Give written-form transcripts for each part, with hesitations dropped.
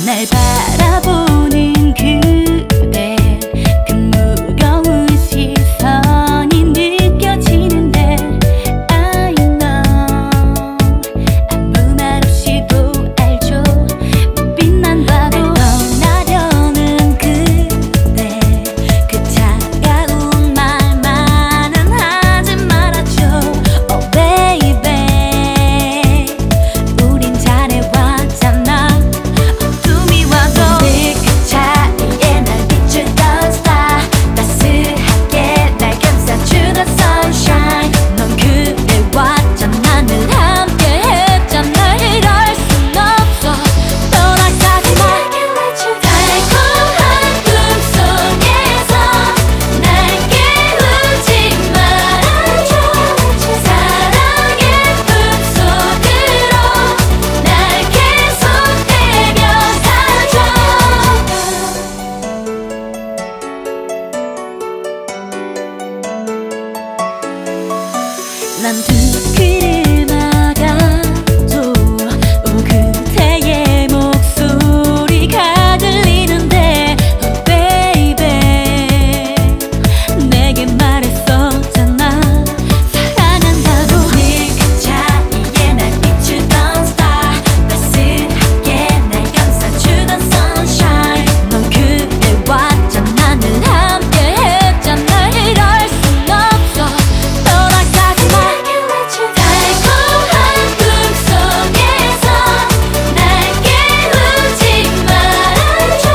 날 바라보는 그대 그 무거운 시선이 느껴지는데 I know 아무 말 없이도 알죠 빛난 바보 날 떠나려는 그대 그 차가운 말만은 하지 말아줘 Oh baby 우린 잘해왔잖아 어둠이 와도 그 차이에 날 비추던 star 따스하게 날 감싸주던 sunshine 넌 그대 왔잖아 늘 함께 했잖아 이럴 순 없어 떠나가지 마 달콤한 꿈속에서 날 깨우지 말아줘 사랑의 품속으로 날 계속 데려가줘 난 두 귀를 막아도 그대의 목소리가 들리는데 Oh baby 내게 말했었잖아 사랑한다고 그 차이에 날 비추던 star 따스하게 날 감싸주던 sunshine 넌 그대 왔잖아 늘 함께 했잖아 이럴 순 없어 떠나가지 마 달콤한 꿈속에서 날 깨우지 말아줘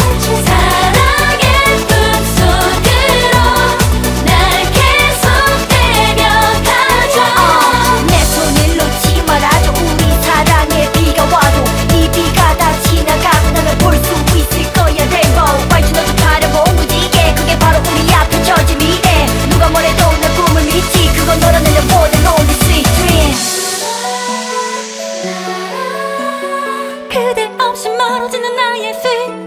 사랑의 품속으로 날 계속 데려가줘 내 손을 놓지 말아줘 우리 사랑에 비가 와도 이 비가 다 지나가고 나면 볼 수 있을 거야 Rainbow 밝지 너도 바라보 무지개 그게 바로 우리 앞에 펼쳐진 미래 누가 뭐래도 난 꿈을 믿지 그건 너랑 내려보낸 only sweet dream 그대 없이 멀어지는 나의 sweet